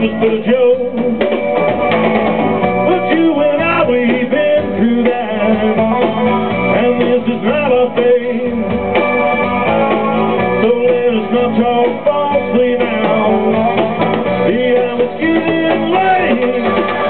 just but a joke. But you and I, we've been through that, and this is not our fate. So let us not talk falsely now. Yeah, it's getting late.